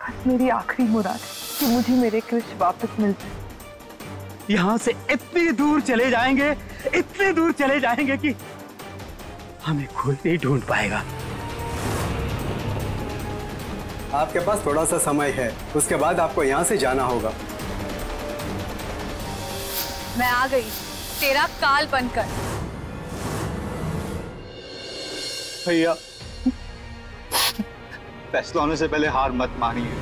बस मेरी आखिरी मुराद है कि मुझे मेरे कृष्ण वापस मिल जाए। यहाँ से इतनी दूर चले जाएंगे, इतने दूर चले जाएंगे कि हमें कोई नहीं ढूंढ पाएगा। आपके पास थोड़ा सा समय है, उसके बाद आपको यहाँ से जाना होगा। मैं आ गई तेरा काल बनकर। भैया, फैसला होने से पहले हार मत मानिए।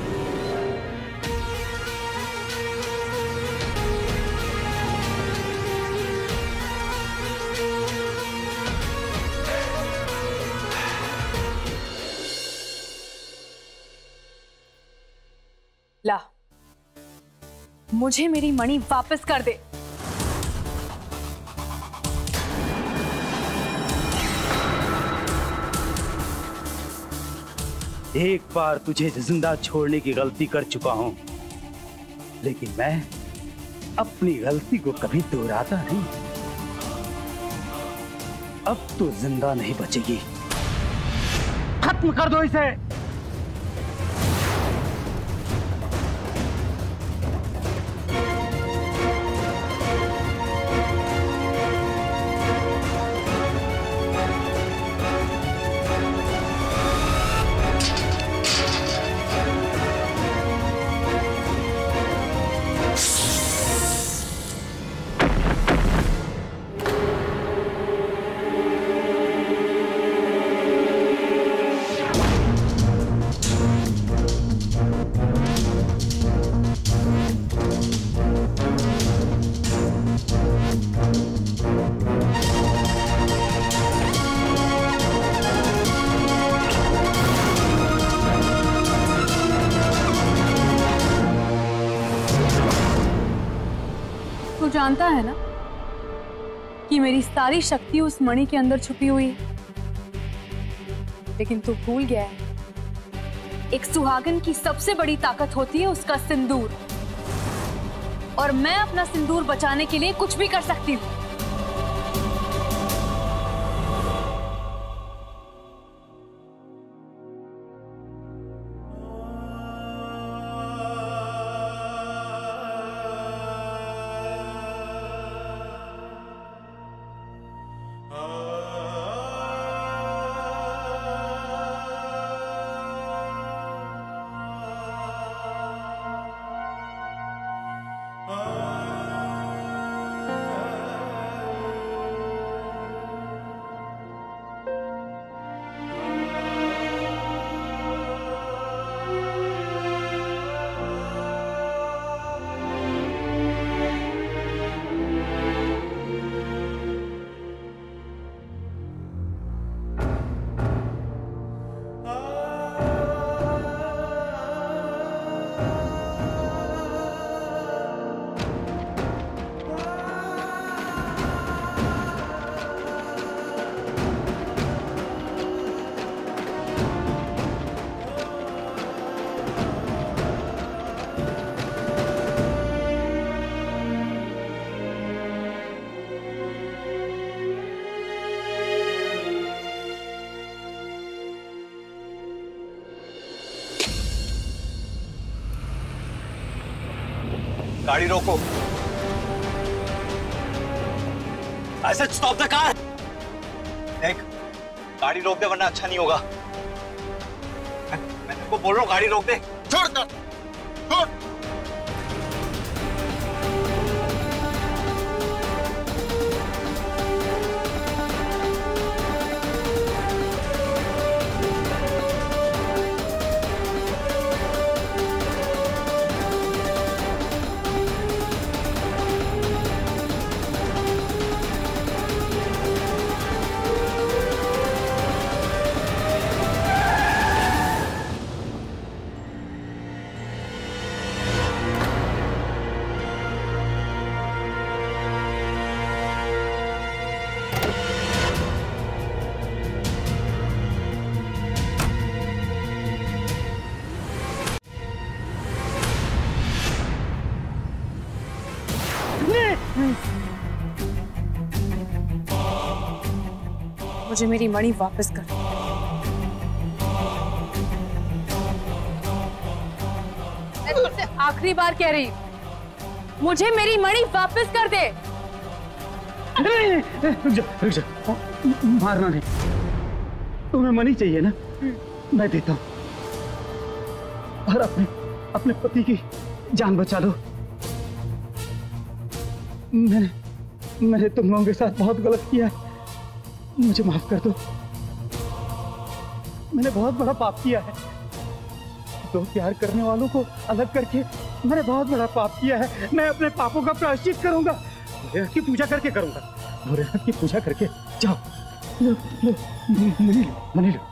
ला, मुझे मेरी मणि वापस कर दे। एक बार तुझे जिंदा छोड़ने की गलती कर चुका हूं, लेकिन मैं अपनी गलती को कभी दोहराता नहीं। अब तो जिंदा नहीं बचेगी। खत्म कर दो इसे। तू जानता है ना कि मेरी सारी शक्ति उस मणि के अंदर छुपी हुई है, लेकिन तू भूल गया है एक सुहागन की सबसे बड़ी ताकत होती है उसका सिंदूर, और मैं अपना सिंदूर बचाने के लिए कुछ भी कर सकती हूँ। गाड़ी रोको। I said stop the car। देख, गाड़ी रोक दे वरना अच्छा नहीं होगा। मैं तेरे को बोल रहा हूँ गाड़ी रोक दे। छोड़ कर, छोड़। मुझे मेरी मणि वापस कर। मैं तुझसे आखिरी बार कह रही हूँ, मुझे मेरी मणि वापस कर दे। रुक जा, मारना नहीं। तुम्हें मणि चाहिए ना, मैं देता हूँ, और अपने पति की जान बचा लो। मैंने तुम लोगों के साथ बहुत गलत किया है, मुझे माफ कर दो। मैंने बहुत बड़ा पाप किया है, दो प्यार करने वालों को अलग करके मैंने बहुत बड़ा पाप किया है। मैं अपने पापों का प्रायश्चित करूंगा, भोलेनाथ की पूजा करके करूंगा, भोलेनाथ की पूजा करके। जाओ लो मनी लो।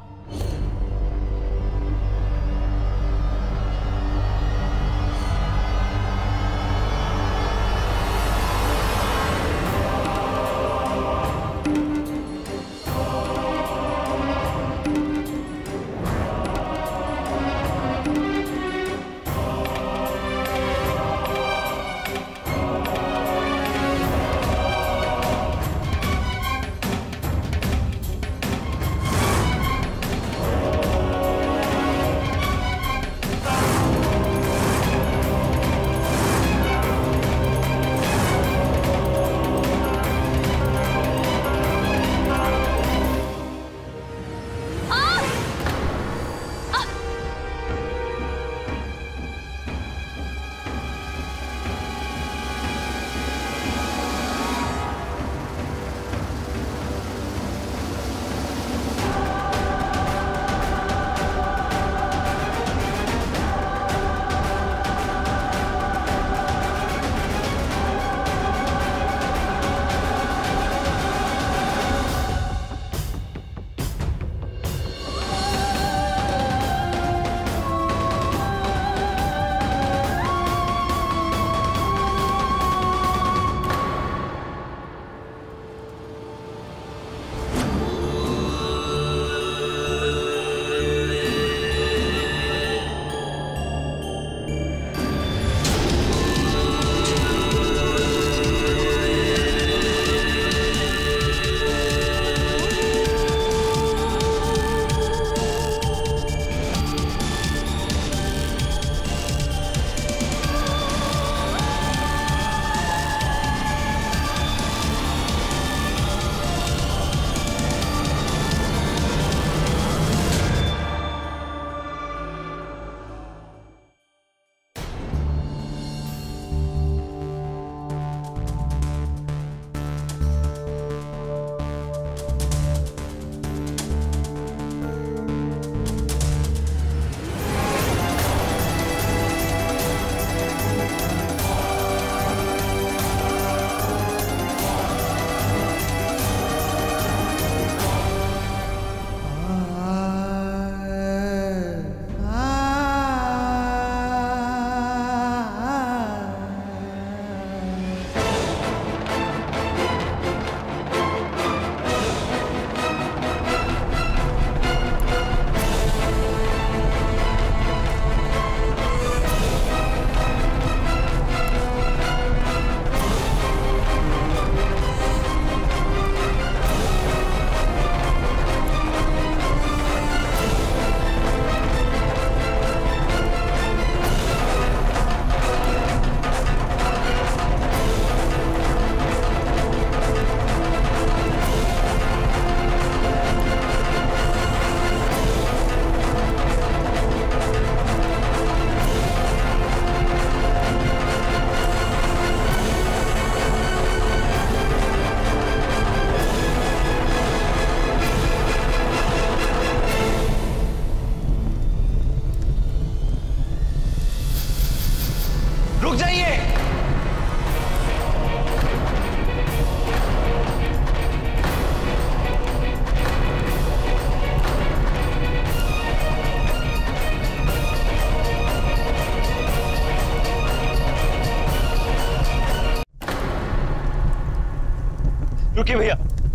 रुकिए भैया,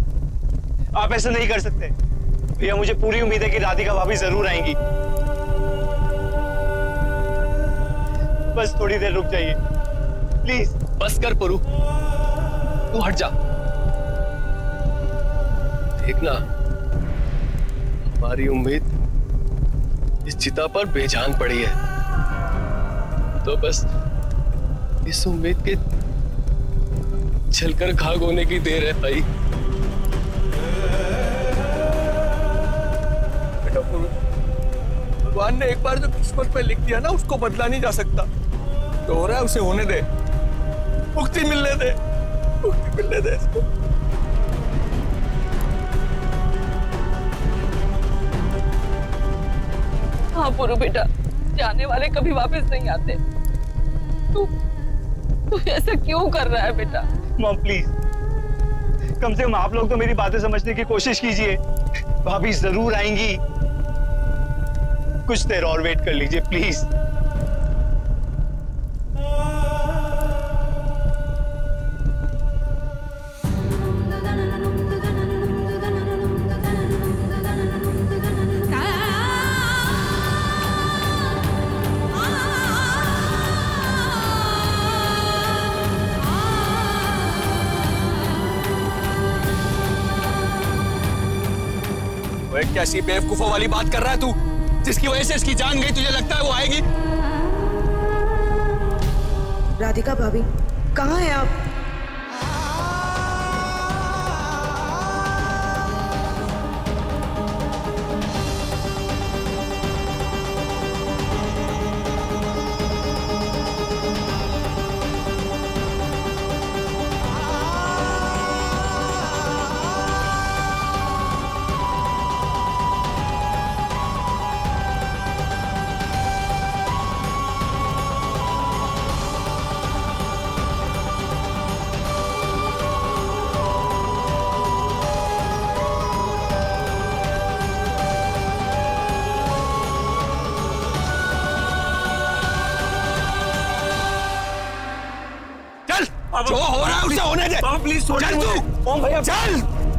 आप ऐसा नहीं कर सकते भैया। मुझे पूरी उम्मीद है कि राधिका भाभी जरूर आएंगी। बस थोड़ी देर रुक जाइए प्लीज। बस कर पुरु, तू हट जा। देखना हमारी उम्मीद इस चिता पर बेजान पड़ी है। तो बस इस उम्मीद के जलकर खाक होने की देर है भाई। बेटा भगवान ने एक बार जो किस्मत में लिख दिया ना, उसको बदला नहीं जा सकता। जो हो रहा है उसे होने दे, मुक्ति मिलने दे, मुक्ति मिलने दे इसको। हाँ पुरु बेटा, जाने वाले कभी वापस नहीं आते। तू ऐसा क्यों कर रहा है बेटा? मॉम प्लीज, कम से कम आप लोग तो मेरी बातें समझने की कोशिश कीजिए। भाभी जरूर आएंगी, कुछ देर और वेट कर लीजिए प्लीज। कैसी बेवकूफों वाली बात कर रहा है तू? जिसकी वजह से इसकी जान गई, तुझे लगता है वो आएगी? राधिका भाभी, कहाँ हैं आप? जो हो रहा है उसे होने दे। प्लीज चल तू। ओम भैया चल।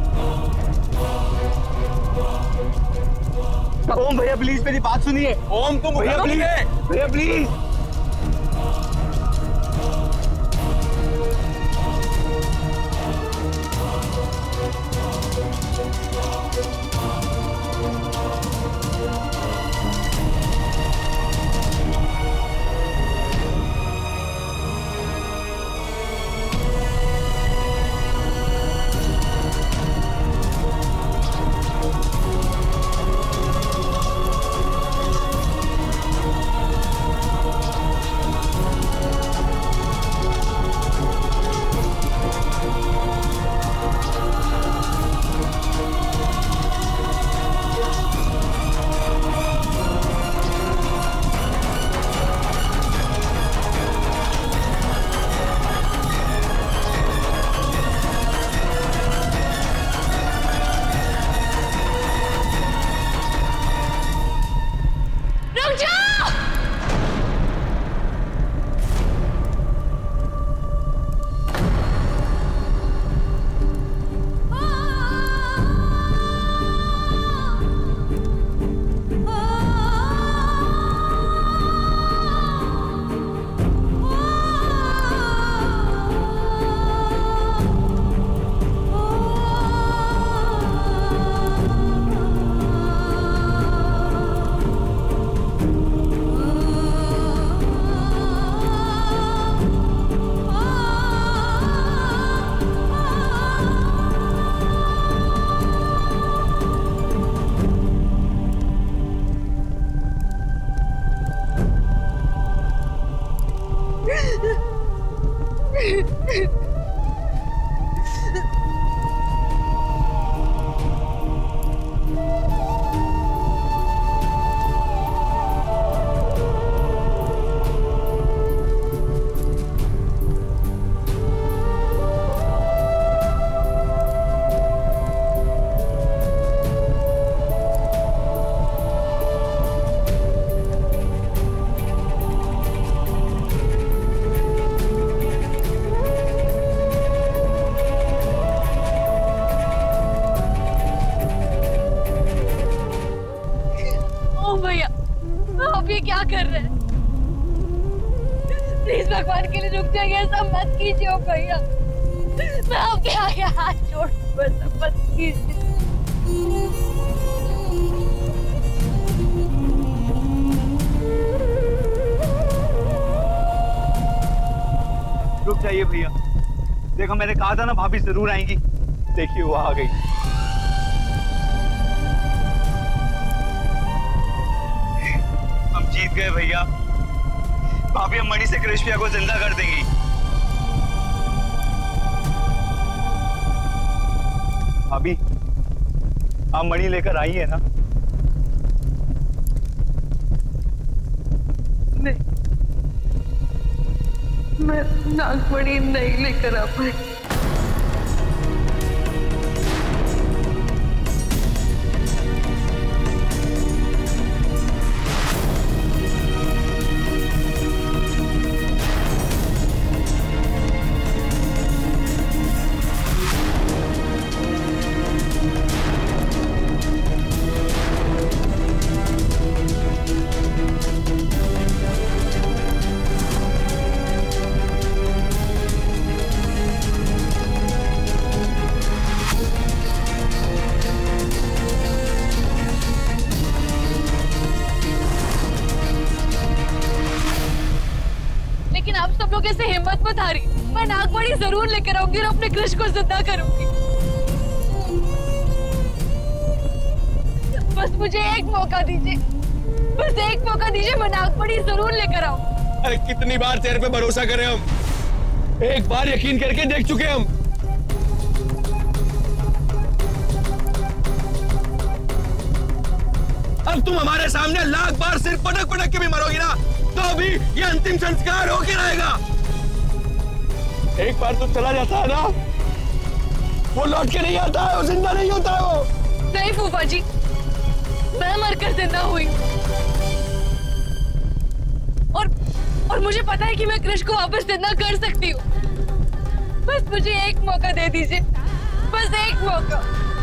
ओम भैया प्लीज मेरी बात सुनिए। ओम तुम भैया प्लीज, भैया प्लीज। क्या कर रहे हैं? प्लीज भगवान के लिए रुक जाइए, ऐसा मत कीजिए ओ भैया। मैं आपके आगे हाथ जोड़, मत कीजिए। चाहिए भैया। देखो मैंने कहा था ना भाभी जरूर आएंगी। देखिए वो आ गई। हम जीत गए भैया। भाभी हम मणि से कृष भैया को जिंदा कर देंगी। भाभी आप मणि लेकर आई है ना? नहीं, मैं नागमणि नहीं लेकर आ पाई। ऐसे हिम्मत मत हारी। मैं नागमणि जरूर लेकर आऊंगी और अपने कृष को जिंदा करूंगी। बस मुझे एक मौका दीजिए, बस एक मौका दीजिए। मैं नागमणि जरूर लेकर आऊं। अरे कितनी बार तेरे पे भरोसा करें हम, एक बार यकीन करके देख चुके हम। अब तुम हमारे सामने लाख बार सिर्फ पटक पटक के भी मरोगी ना, तो भी ये अंतिम संस्कार होके रहेगा। एक बार तो चला जाता है ना, वो लौट के नहीं आता है, वो जिंदा नहीं होता है वो। नहीं फूफा जी, मैं मरकर जिंदा हुई और मुझे पता है कि मैं कृष को वापस जिंदा कर सकती हूँ। बस मुझे एक मौका दे दीजिए, बस एक मौका।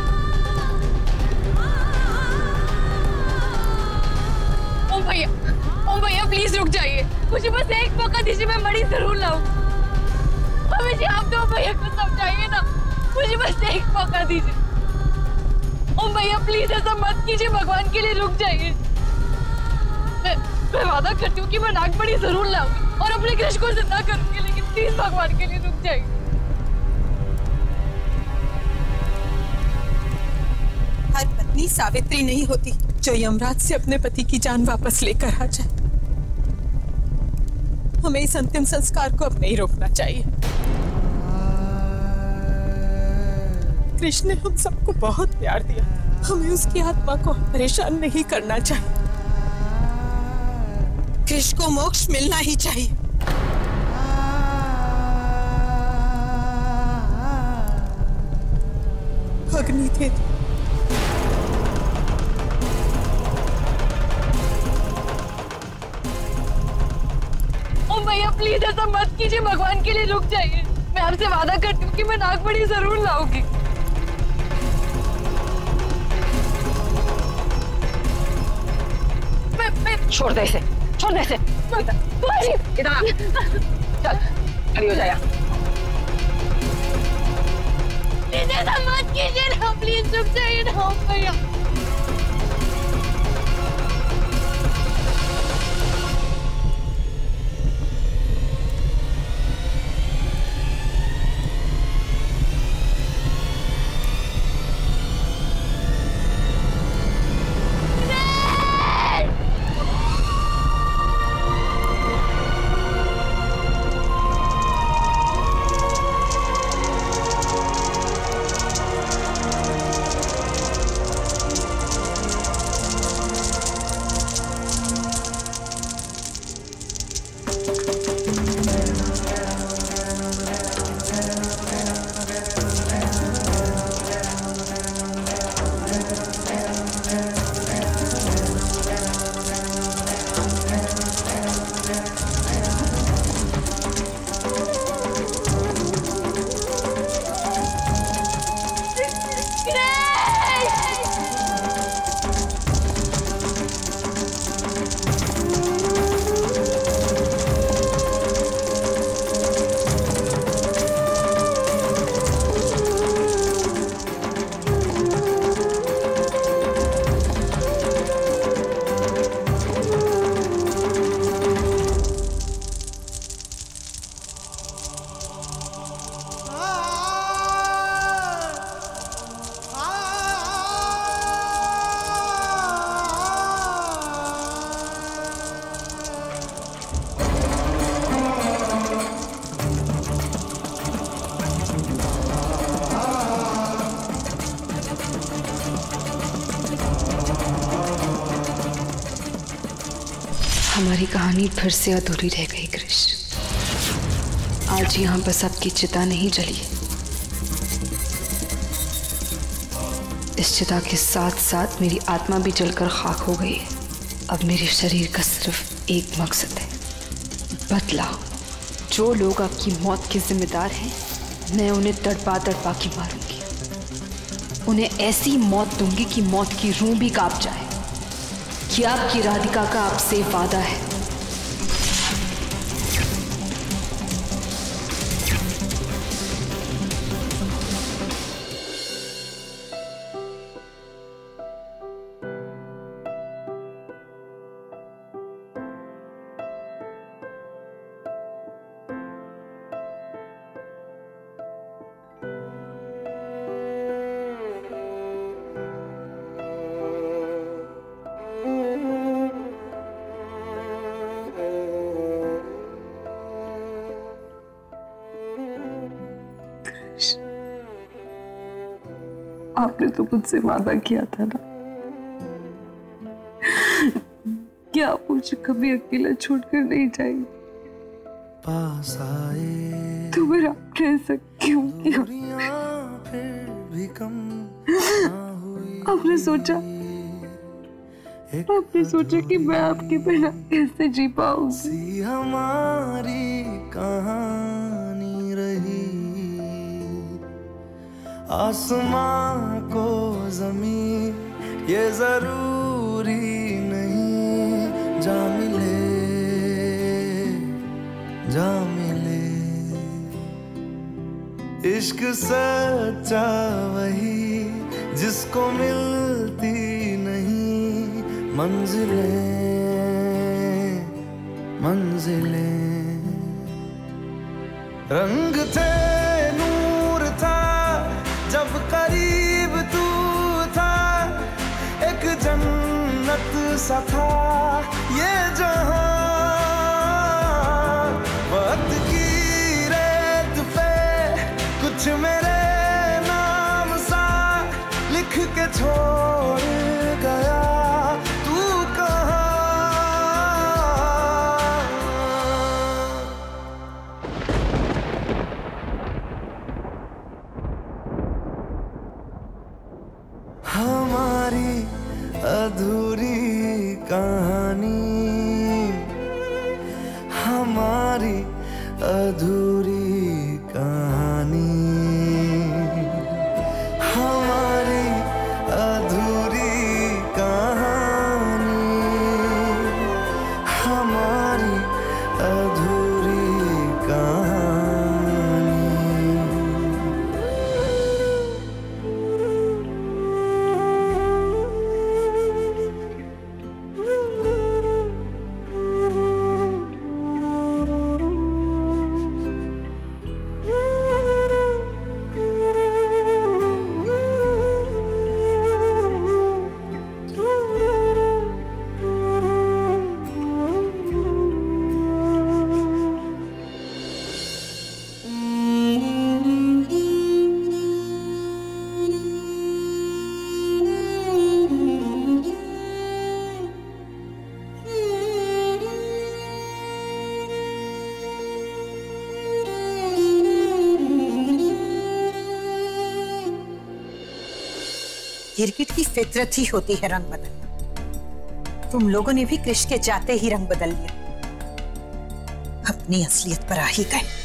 ओम भैया प्लीज रुक जाइए, मुझे बस एक मौका दीजिए, मैं मणि जरूर लाऊं। मम्मी जी आप तो भैया को समझाइए ना, मुझे बस एक मौका दीजिए। ओम भैया प्लीज ऐसा मत कीजिए, भगवान के लिए रुक जाइए। मैं वादा करती हूँ कि मैं नागमणि जरूर लाऊंगी और अपने कृष को जिंदा करूंगी, लेकिन प्लीज भगवान के लिए रुक जाइए। हर पत्नी सावित्री नहीं होती जो यमराज से अपने पति की जान वापस लेकर आ जाए। हमें इस अंतिम संस्कार को अब नहीं रोकना चाहिए। कृष्ण ने हम सबको बहुत प्यार दिया, हमें उसकी आत्मा को परेशान नहीं करना चाहिए। कृष्ण को मोक्ष मिलना ही चाहिए। अग्नि दे दो। भैया प्लीज ऐसा मत कीजिए, भगवान के लिए रुक जाइए। मैं आपसे वादा करती हूँ कि मैं नागमणि जरूर लाऊंगी। छोड़ दे इसे, छोड़ दे इसे। इधर चल, खड़ी हो जाए। प्लीज ऐसा मत कीजिए ना, प्लीज रुक जाइए ना भैया। कहानी फिर से अधूरी रह गई कृष। आज यहाँ बस आपकी चिता नहीं जली, इस चिता के साथ साथ मेरी आत्मा भी जलकर खाक हो गई है। अब मेरे शरीर का सिर्फ एक मकसद है, बदला। जो लोग आपकी मौत के जिम्मेदार हैं, मैं उन्हें तड़पा तड़पा के मारूंगी। उन्हें ऐसी मौत दूंगी कि मौत की रूह भी कांप जाए। कि आपकी राधिका का आपसे वादा है। आपने तो मुझसे वादा किया था ना कि आप मुझे कभी अकेला छोड़कर नहीं जाएंगे। तो मेरा आपने ऐसा क्यों किया? आपने सोचा कि मैं आपके बिना कैसे जी पाऊंगी? हमारी कहानी रही, आसमां को ज़मीन ये जरूरी नहीं, जा मिले इश्क सच्चा वही जिसको मिलती नहीं मंजिलें। रंग थे, नूर था, जब करीब तू था, एक जन्नत सा था ये जहां। वक्त की रेत पे कुछ मेरे नाम सा लिख के छोड़ गया, तू कहाँ? हमारी अधूरी कहानी, हमारी अधूरी कहानी, हमारी अधूरी कहानी, हमारी अधूरी कहानी। गिरगिट की फितरत ही होती है रंग बदलना। तुम लोगों ने भी कृष के जाते ही रंग बदल लिया, अपनी असलियत पर आ ही गए।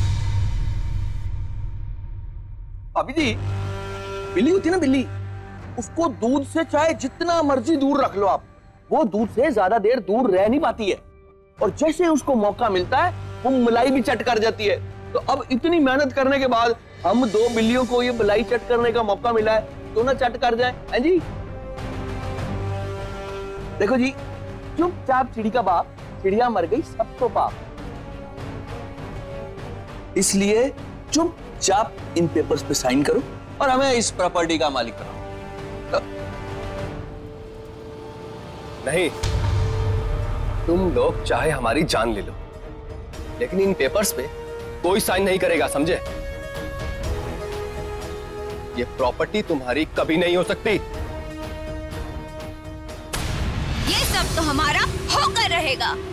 भाभी जी, बिल्ली होती है ना बिल्ली, उसको दूध से चाहे जितना मर्जी दूर रख लो आप, वो दूध से ज्यादा देर दूर रह नहीं पाती है। और जैसे उसको मौका मिलता है वो मलाई भी चट कर जाती है। तो अब इतनी मेहनत करने के बाद हम दो बिल्लियों को ये मलाई चट करने का मौका मिला है, तो ना चट कर जाए। हैं जी? देखो जी, चुपचाप चिड़ी का बाप, चिड़िया मर गई सबको पाप। इसलिए चुपचाप इन पेपर्स पे साइन करो और हमें इस प्रॉपर्टी का मालिक बनाओ। नहीं, तुम लोग चाहे हमारी जान ले लो, लेकिन इन पेपर्स पे कोई साइन नहीं करेगा, समझे? ये प्रॉपर्टी तुम्हारी कभी नहीं हो सकती। ये सब तो हमारा होकर रहेगा।